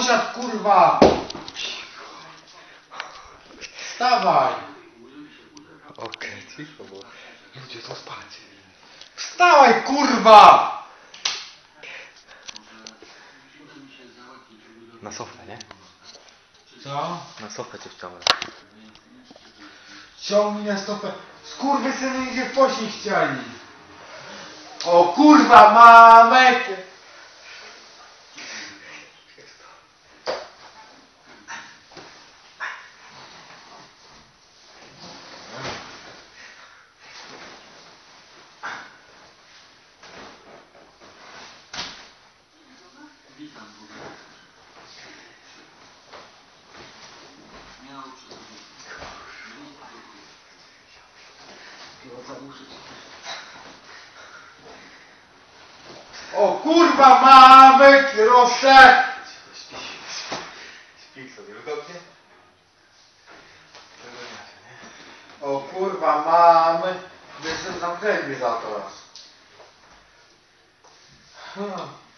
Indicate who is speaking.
Speaker 1: sąsiad, kurwa! Wstawaj!
Speaker 2: Okej, cicho, bo ludzie są spać.
Speaker 1: Wstawaj, kurwa!
Speaker 2: Na sofę, nie?
Speaker 1: Co?
Speaker 2: Na sofę cię wciągnę.
Speaker 1: Ciągnij na stopę. Skurwysyny idzie w pośni chcieli. O kurwa, mamek! O kurwa, mamek, proszę!
Speaker 2: Śpi sobie wygodnie.
Speaker 1: O kurwa, mamy. Jestem zamknięty za to raz.